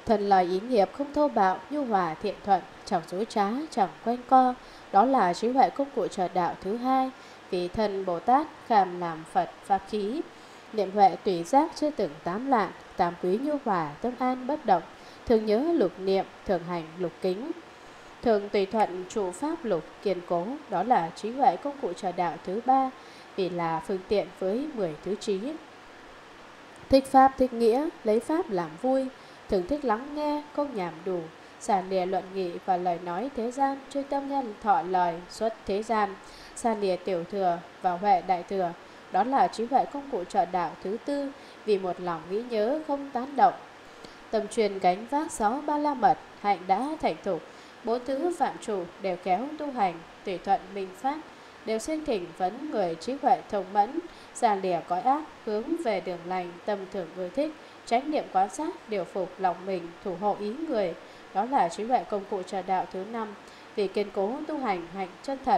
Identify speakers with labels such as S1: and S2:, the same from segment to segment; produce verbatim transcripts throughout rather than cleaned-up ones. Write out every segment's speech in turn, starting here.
S1: Thần lời ý nghiệp không thô bạo, nhu hòa thiện thuận, chẳng dối trá, chẳng quanh co. Đó là trí huệ công cụ trợ đạo thứ hai. Vì thần Bồ Tát kham làm Phật pháp khí. Niệm huệ tùy giác chưa từng tám lạng, tám quý nhu hòa, tâm an bất động. Thường nhớ lục niệm, thường hành lục kính. Thường tùy thuận trụ pháp lục kiên cố. Đó là trí huệ công cụ trợ đạo thứ ba. Vì là phương tiện với mười thứ trí. Thích pháp thích nghĩa, lấy pháp làm vui. Thường thích lắng nghe, không nhảm đủ, xả lìa luận nghị và lời nói thế gian, chuyên tâm nhân thọ lời xuất thế gian, xả lìa tiểu thừa và huệ đại thừa. Đó là trí huệ công cụ trợ đạo thứ tư. Vì một lòng nghĩ nhớ không tán động. Tâm truyền gánh vác sáu ba la mật, hạnh đã thành thục. Bốn thứ phạm chủ đều kéo tu hành, tùy thuận minh phát, đều sinh thỉnh vấn người trí huệ thông mẫn, xả lìa cõi ác, hướng về đường lành, tâm thường ưa thích, chánh niệm quan sát, điều phục lòng mình, thủ hộ ý người. Đó là trí huệ công cụ trợ đạo thứ năm. Vì kiên cố tu hành hạnh chân thật.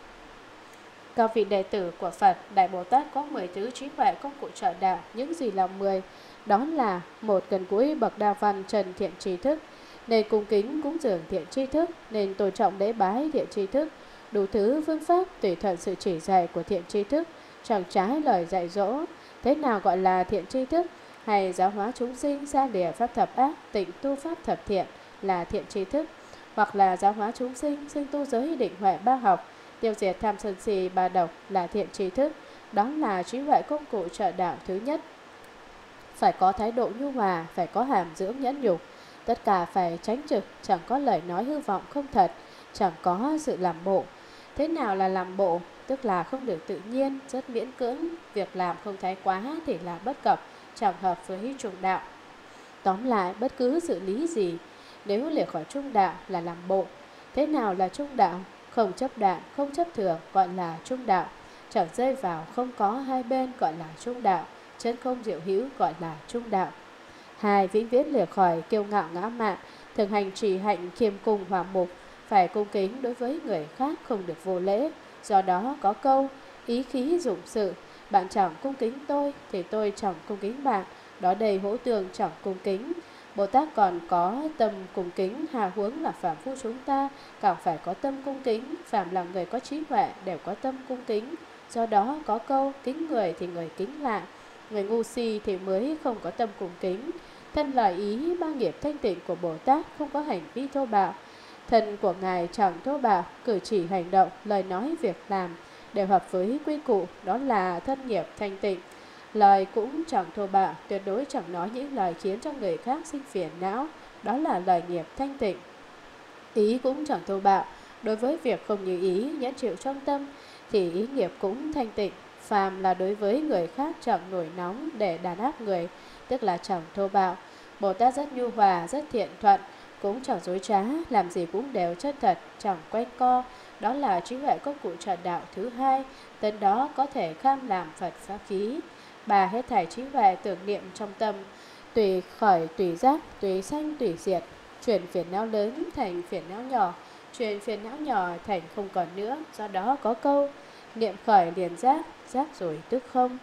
S1: Các vị đệ tử của Phật, Đại Bồ Tát có mười thứ trí huệ công cụ trợ đạo. Những gì là mười? Đó là: một, gần gũi bậc đa văn trần thiện trí thức, nên cung kính cúng dường thiện tri thức, nên tôn trọng lễ bái thiện tri thức, đủ thứ phương pháp tùy thuận sự chỉ dạy của thiện tri thức, chẳng trái lời dạy dỗ. Thế nào gọi là thiện tri thức? Hay giáo hóa chúng sinh xa lìa pháp thập ác, tịnh tu pháp thập thiện là thiện tri thức, hoặc là giáo hóa chúng sinh sinh tu giới định huệ ba học, tiêu diệt tham sân si ba độc là thiện tri thức. Đó là trí huệ công cụ trợ đạo thứ nhất. Phải có thái độ nhu hòa, phải có hàm dưỡng nhẫn nhục, tất cả phải tránh trực, chẳng có lời nói hư vọng không thật, chẳng có sự làm bộ. Thế nào là làm bộ? Tức là không được tự nhiên, rất miễn cưỡng, việc làm không thái quá thì là bất cập, chẳng hợp với trung đạo. Tóm lại, bất cứ sự lý gì, nếu lìa khỏi trung đạo là làm bộ. Thế nào là trung đạo? Không chấp đạn, không chấp thường gọi là trung đạo, chẳng rơi vào không có hai bên gọi là trung đạo, chân không diệu hữu gọi là trung đạo. Hai, vĩnh viễn lìa khỏi kiêu ngạo ngã mạn, thường hành trì hạnh khiêm cung hòa mục, phải cung kính đối với người khác, không được vô lễ. Do đó có câu ý khí dụng sự, bạn chẳng cung kính tôi thì tôi chẳng cung kính bạn, đó đầy hỗ tường chẳng cung kính. Bồ Tát còn có tâm cung kính, hà huống là phàm phu chúng ta càng phải có tâm cung kính, phàm là người có trí huệ đều có tâm cung kính. Do đó có câu kính người thì người kính lại, người ngu si thì mới không có tâm cung kính. Thân lời ý ba nghiệp thanh tịnh của Bồ Tát không có hành vi thô bạo. Thân của Ngài chẳng thô bạo, cử chỉ hành động, lời nói việc làm đều hợp với quy củ, đó là thân nghiệp thanh tịnh. Lời cũng chẳng thô bạo, tuyệt đối chẳng nói những lời khiến cho người khác sinh phiền não, đó là lời nghiệp thanh tịnh. Ý cũng chẳng thô bạo, đối với việc không như ý, nhẫn chịu trong tâm thì ý nghiệp cũng thanh tịnh. Phàm là đối với người khác chẳng nổi nóng để đàn áp người, tức là chẳng thô bạo. Bồ Tát rất nhu hòa, rất thiện thuận, cũng chẳng dối trá, làm gì cũng đều chân thật, chẳng quanh co. Đó là trí huệ công cụ trợ đạo thứ hai. Tên đó có thể kham làm Phật pháp khí. Bà hết thảy trí huệ tưởng niệm trong tâm, tùy khởi tùy giác, tùy sanh tùy diệt, chuyển phiền não lớn thành phiền não nhỏ, chuyển phiền não nhỏ thành không còn nữa. Do đó có câu niệm khởi liền giác, giác rồi tức không.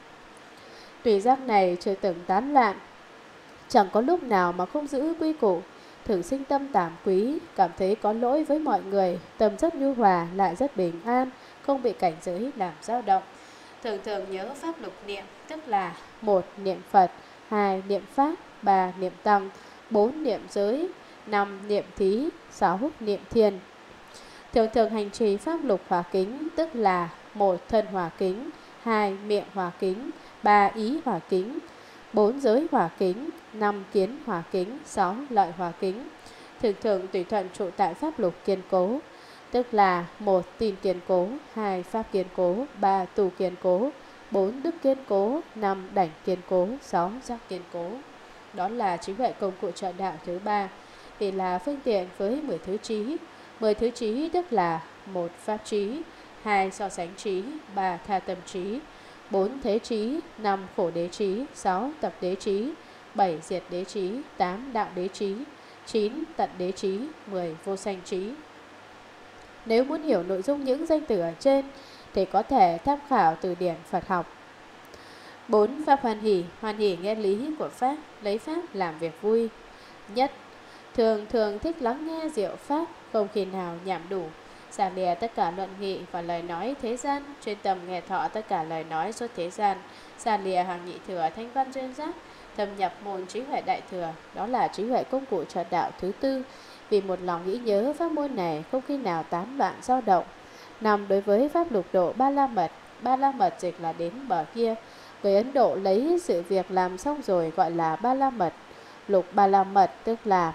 S1: Tùy giác này chưa từng tán loạn, chẳng có lúc nào mà không giữ quy củ, thường sinh tâm tàm quý, cảm thấy có lỗi với mọi người, tâm rất nhu hòa lại rất bình an, không bị cảnh giới làm dao động. Thường thường nhớ pháp lục niệm, tức là một niệm Phật, hai niệm Pháp, ba niệm Tăng, bốn niệm giới, năm niệm thí, sáu niệm thiên. Thường thường hành trì pháp lục hòa kính, tức là một thân hòa kính, hai miệng hòa kính, ba ý hòa kính, bốn giới hòa kính, năm kiến hòa kính, sáu lợi hòa kính. Thường thường tùy thuận trụ tại pháp lục kiên cố, tức là một tin kiên cố, hai pháp kiên cố, ba tu kiên cố, bốn đức kiên cố, năm đảnh kiên cố, sáu giác kiên cố. Đó là trí huệ công cụ trợ đạo thứ ba, vì là phương tiện với mười thứ trí. Mười thứ trí tức là một pháp trí, hai so sánh trí, ba tha tâm trí, bốn thế trí, năm khổ đế trí, sáu tập đế trí, bảy diệt đế trí, tám đạo đế trí, chín tận đế trí, mười vô sanh trí. Nếu muốn hiểu nội dung những danh từ ở trên thì có thể tham khảo từ điển Phật học. Bốn pháp hoan hỷ. Hoan hỷ nghe lý của Pháp, lấy Pháp làm việc vui. nhất. Thường thường thích lắng nghe diệu pháp, không khi nào nhảm đủ. Xa lìa tất cả luận nghị và lời nói thế gian, chuyên tâm nghe thọ tất cả lời nói xuất thế gian. Xa lìa hàng nhị thừa thanh văn duyên giác, thâm nhập môn trí huệ đại thừa, đó là trí huệ công cụ trợ đạo thứ tư. Vì một lòng nghĩ nhớ pháp môn này, không khi nào tán loạn dao động. Nằm đối với pháp lục độ ba la mật, ba la mật dịch là đến bờ kia. Người Ấn Độ lấy sự việc làm xong rồi gọi là ba la mật. Lục ba la mật tức là: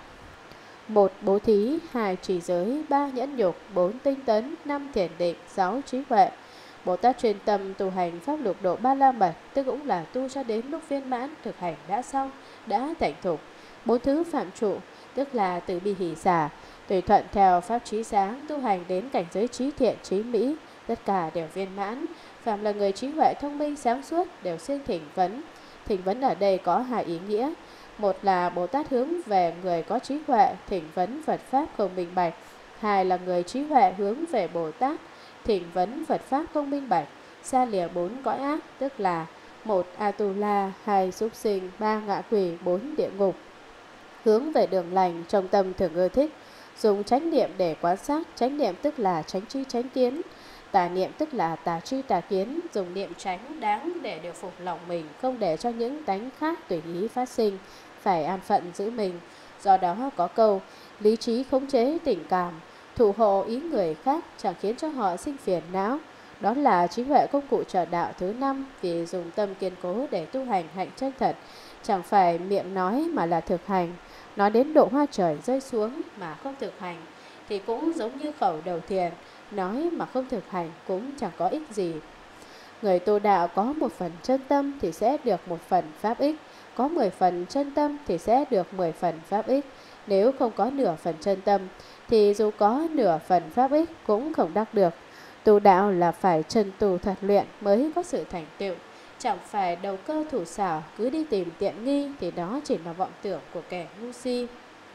S1: một bố thí, hai trì giới, ba nhẫn nhục, bốn tinh tấn, năm thiền định, sáu trí huệ. Bồ Tát chuyên tâm tu hành pháp lục độ ba la mật, tức cũng là tu cho đến lúc viên mãn, thực hành đã xong, đã thành thục. Bốn thứ phạm trụ, tức là từ bi hỷ xả, tùy thuận theo pháp trí sáng, tu hành đến cảnh giới trí thiện, trí mỹ, tất cả đều viên mãn. Phạm là người trí huệ thông minh sáng suốt đều xin thỉnh vấn. Thỉnh vấn ở đây có hai ý nghĩa. Một là Bồ Tát hướng về người có trí huệ, thỉnh vấn Phật Pháp không minh bạch. Hai là người trí huệ hướng về Bồ Tát, thỉnh vấn Phật Pháp không minh bạch, xa lìa bốn cõi ác, tức là: một Atula, hai súc sinh, ba ngạ quỷ, bốn địa ngục. Hướng về đường lành, trong tâm thường ưa thích, dùng chánh niệm để quan sát. Chánh niệm tức là chánh tri chánh kiến. Tà niệm tức là tà tri tà kiến, dùng niệm tránh đáng để điều phục lòng mình, không để cho những tánh khác tùy ý phát sinh, phải an phận giữ mình. Do đó có câu: lý trí khống chế tình cảm, thủ hộ ý người khác, chẳng khiến cho họ sinh phiền não. Đó là trí huệ công cụ trợ đạo thứ năm. Vì dùng tâm kiên cố để tu hành hạnh chân thật, chẳng phải miệng nói mà là thực hành. Nói đến độ hoa trời rơi xuống mà không thực hành thì cũng giống như khẩu đầu thiền, nói mà không thực hành cũng chẳng có ích gì. Người tu đạo có một phần chân tâm thì sẽ được một phần pháp ích, có mười phần chân tâm thì sẽ được mười phần pháp ích. Nếu không có nửa phần chân tâm thì dù có nửa phần pháp ích cũng không đắc được. Tu đạo là phải chân tu thật luyện mới có sự thành tựu, chẳng phải đầu cơ thủ xảo, cứ đi tìm tiện nghi thì đó chỉ là vọng tưởng của kẻ ngu si.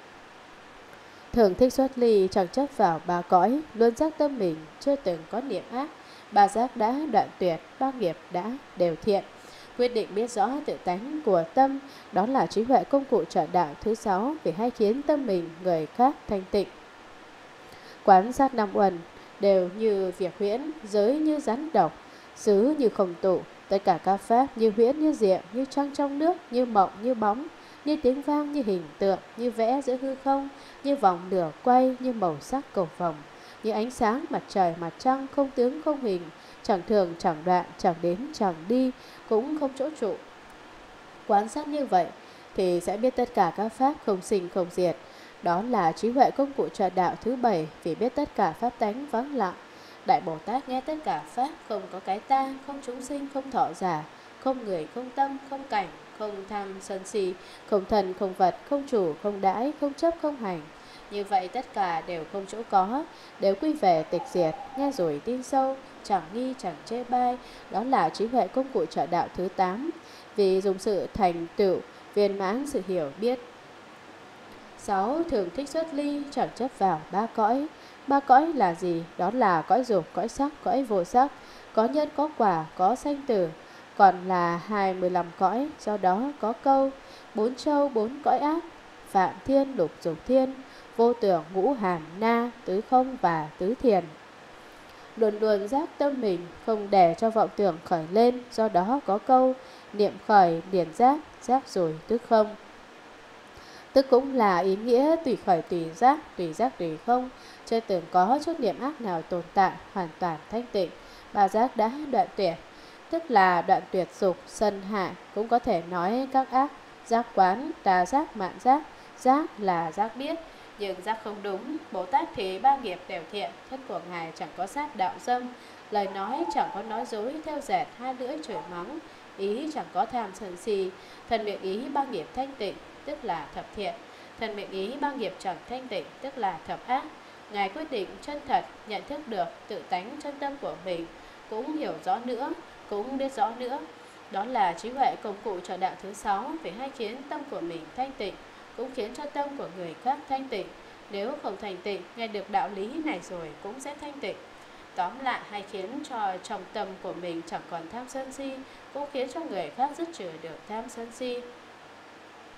S1: Thường thích xuất ly, chẳng chấp vào ba cõi, luôn giác tâm mình chưa từng có niệm ác. Ba giác đã đoạn tuyệt, ba nghiệp đã đều thiện. Quyết định biết rõ tự tánh của tâm, đó là trí huệ công cụ trợ đạo thứ sáu, vì hay khiến tâm mình người khác thanh tịnh. Quán sát năm uẩn đều như việc huyễn, giới như rắn độc, xứ như không tụ. Tất cả các pháp như huyễn như diệm, như trăng trong nước, như mộng như bóng, như tiếng vang như hình tượng, như vẽ giữa hư không, như vòng lửa quay, như màu sắc cầu vồng, như ánh sáng mặt trời mặt trăng, không tướng không hình, chẳng thường chẳng đoạn, chẳng đến chẳng đi, cũng không chỗ trụ. Quan sát như vậy thì sẽ biết tất cả các pháp không sinh không diệt. Đó là trí huệ công cụ trợ đạo thứ bảy, vì biết tất cả pháp tánh vắng lặng. Đại Bồ Tát nghe tất cả pháp không có cái ta, không chúng sinh, không thọ giả, không người, không tâm, không cảnh, không tham sân si, không thần, không vật, không chủ, không đãi, không chấp, không hành. Như vậy tất cả đều không chỗ có, đều quy về tịch diệt, nghe rồi tin sâu, chẳng nghi chẳng chê bai. Đó là trí huệ công cụ trợ đạo thứ tám, vì dùng sự thành tựu viên mãn sự hiểu biết. Sáu thường thích xuất ly, chẳng chấp vào ba cõi. Ba cõi là gì? Đó là cõi dục, cõi sắc, cõi vô sắc, có nhân có quả, có sanh tử, còn là hai mươi lăm cõi. Do đó có câu: bốn châu bốn cõi ác, phạm thiên lục dục thiên, vô tưởng ngũ hàm na, tứ không và tứ thiền. Luôn luôn giác tâm mình, không để cho vọng tưởng khởi lên. Do đó có câu: niệm khởi điển giác, giác rồi tức không. Tức cũng là ý nghĩa tùy khởi tùy giác, tùy giác tùy không, chưa từng có chút niệm ác nào tồn tại, hoàn toàn thanh tịnh. Ba giác đã đoạn tuyệt, tức là đoạn tuyệt dục, sân hạ. Cũng có thể nói các ác: giác quán, tà giác, mạn giác. Giác là giác biết, nhưng giác không đúng. Bồ Tát thì ba nghiệp đều thiện, thân của Ngài chẳng có sát đạo dâm, lời nói chẳng có nói dối, theo dệt, hai lưỡi chửi mắng, ý chẳng có tham sân si. Thân miệng ý ba nghiệp thanh tịnh, tức là thập thiện. Thân miệng ý ba nghiệp chẳng thanh tịnh, tức là thập ác. Ngài quyết định chân thật, nhận thức được tự tánh chân tâm của mình, cũng hiểu rõ nữa, cũng biết rõ nữa. Đó là trí huệ công cụ trợ đạo thứ sáu, vì hay khiến tâm của mình thanh tịnh, cũng khiến cho tâm của người khác thanh tịnh. Nếu không thanh tịnh, nghe được đạo lý này rồi cũng sẽ thanh tịnh. Tóm lại, hay khiến cho trong tâm của mình chẳng còn tham sân si, cũng khiến cho người khác dứt trừ được tham sân si.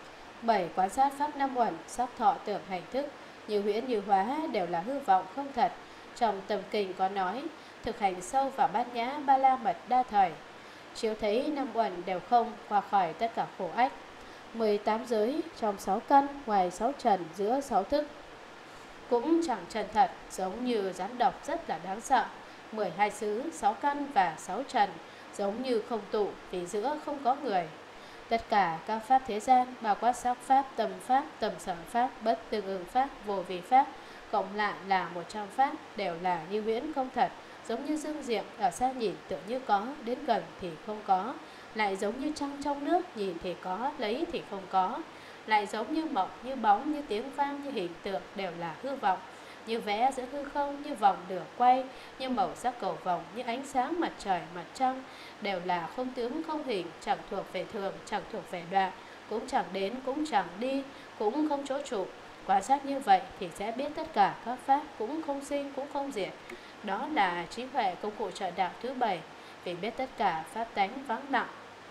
S1: Bảy, quan sát pháp năm uẩn, sắc thọ tưởng hành thức, như huyễn như hóa đều là hư vọng không thật. Trong tâm kinh có nói, thực hành sâu vào bát nhã ba la mật đa thời, chiếu thấy năm uẩn đều không, qua khỏi tất cả khổ ách. Mười tám giới, trong sáu căn, ngoài sáu trần, giữa sáu thức, cũng chẳng chân thật, giống như rắn độc rất là đáng sợ. Mười hai xứ, sáu căn và sáu trần, giống như không tụ, vì giữa không có người. Tất cả các pháp thế gian, bao quát sắc pháp, tâm pháp, tầm sở pháp, bất tương ưng pháp, vô vi pháp, cộng lại là một trăm pháp, đều là như huyễn không thật, giống như dương diệm, ở xa nhìn tựa như có, đến gần thì không có, lại giống như trăng trong nước, nhìn thì có, lấy thì không có, lại giống như mộng, như bóng, như tiếng vang, như hình tượng, đều là hư vọng, như vẽ giữa hư không, như vòng được quay, như màu sắc cầu vồng, như ánh sáng mặt trời, mặt trăng, đều là không tướng không hình, chẳng thuộc về thường, chẳng thuộc về đoạn, cũng chẳng đến, cũng chẳng đi, cũng không chỗ trụ. Quan sát như vậy thì sẽ biết tất cả các pháp cũng không sinh, cũng không diệt. Đó là trí huệ công cụ trợ đạo thứ bảy, vì biết tất cả pháp tánh vắng lặng.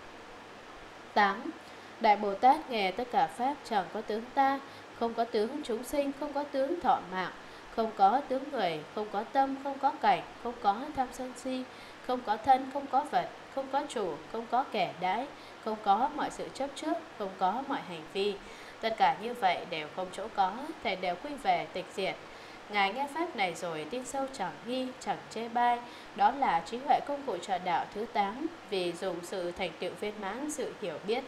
S1: Tám. Đại Bồ Tát nghe tất cả pháp chẳng có tướng ta, không có tướng chúng sinh, không có tướng thọ mạng, không có tướng người, không có tâm, không có cảnh, không có tham sân si, không có thân, không có vật, không có chủ, không có kẻ đãi, không có mọi sự chấp trước, không có mọi hành vi. Tất cả như vậy đều không chỗ có, thầy đều quy về tịch diệt. Ngài nghe pháp này rồi tin sâu chẳng nghi, chẳng chê bai. Đó là trí huệ công cụ trợ đạo thứ tám, vì dùng sự thành tựu viên mãn sự hiểu biết.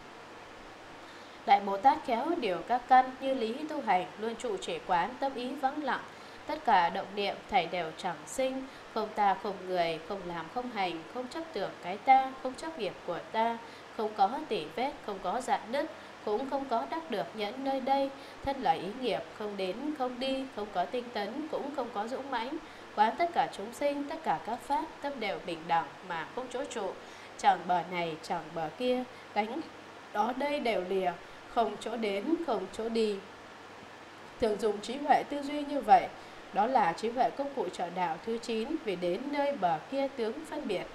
S1: Đại Bồ Tát khéo điều các căn như lý tu hành, luôn trụ trì quán, tâm ý vắng lặng. Tất cả động niệm thảy đều chẳng sinh, không ta không người, không làm không hành, không chấp tưởng cái ta, không chấp nghiệp của ta, không có tỉ vết, không có dạn nứt, cũng không có đắc được nhẫn nơi đây. Thân là ý nghiệp, không đến không đi, không có tinh tấn, cũng không có dũng mãnh. Quán tất cả chúng sinh, tất cả các pháp, tâm đều bình đẳng mà không chỗ trụ, chẳng bờ này chẳng bờ kia, đánh đó đây đều lìa, không chỗ đến, không chỗ đi. Thường dùng trí huệ tư duy như vậy, đó là trí huệ công cụ trợ đạo thứ chín, vì đến nơi bờ kia tướng phân biệt.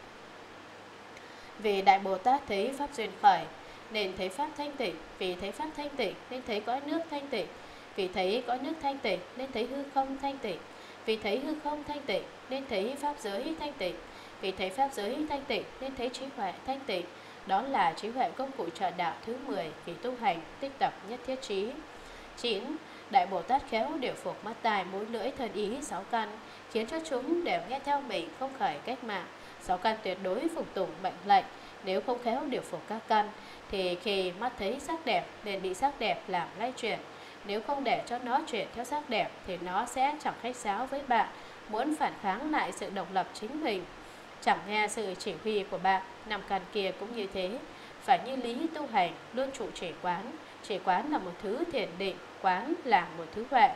S1: Vì Đại Bồ Tát thấy pháp duyên khởi, nên thấy pháp thanh tịnh, vì thấy pháp thanh tịnh nên thấy cõi nước thanh tịnh, vì thấy cõi nước thanh tịnh nên thấy hư không thanh tịnh, vì thấy hư không thanh tịnh nên thấy pháp giới thanh tịnh, vì thấy pháp giới thanh tịnh nên thấy trí huệ thanh tịnh. Đó là trí huệ công cụ trợ đạo thứ mười, vì tu hành tích tập nhất thiết trí. Chín. Đại Bồ Tát khéo điều phục mắt tai mũi lưỡi thân ý sáu căn, khiến cho chúng đều nghe theo mình, không khởi cách mạng. Sáu căn tuyệt đối phục tùng mệnh lệnh. Nếu không khéo điều phục các căn, thì khi mắt thấy sắc đẹp nên bị sắc đẹp làm lay chuyển. Nếu không để cho nó chuyển theo sắc đẹp thì nó sẽ chẳng khách sáo với bạn, muốn phản kháng lại sự độc lập chính mình, chẳng nghe sự chỉ huy của bạn. Năm căn kia cũng như thế, phải như lý tu hành, luôn trụ trì quán. Trì quán là một thứ thiền định, quán là một thứ huệ.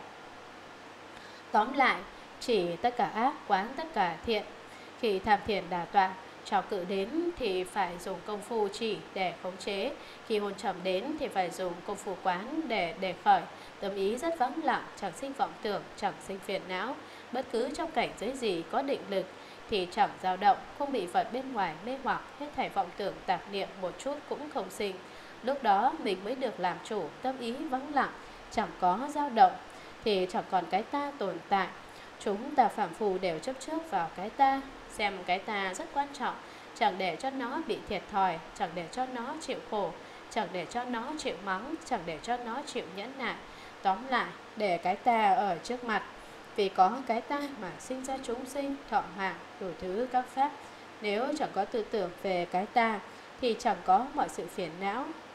S1: Tóm lại, chỉ tất cả ác, quán tất cả thiện. Khi tham thiền đà tọa, trào cự đến thì phải dùng công phu chỉ để khống chế. Khi hôn trầm đến thì phải dùng công phu quán để đề khởi. Tâm ý rất vắng lặng, chẳng sinh vọng tưởng, chẳng sinh phiền não. Bất cứ trong cảnh giới gì có định lực thì chẳng dao động, không bị vật bên ngoài mê hoặc, hết thảy vọng tưởng tạp niệm một chút cũng không sinh. Lúc đó mình mới được làm chủ, tâm ý vắng lặng, chẳng có dao động, thì chẳng còn cái ta tồn tại. Chúng ta phàm phu đều chấp trước vào cái ta, xem cái ta rất quan trọng, chẳng để cho nó bị thiệt thòi, chẳng để cho nó chịu khổ, chẳng để cho nó chịu mắng, chẳng để cho nó chịu nhẫn nại. Tóm lại, để cái ta ở trước mặt, vì có cái ta mà sinh ra chúng sinh, thọ mạng, đủ thứ các pháp. Nếu chẳng có tư tưởng về cái ta thì chẳng có mọi sự phiền não,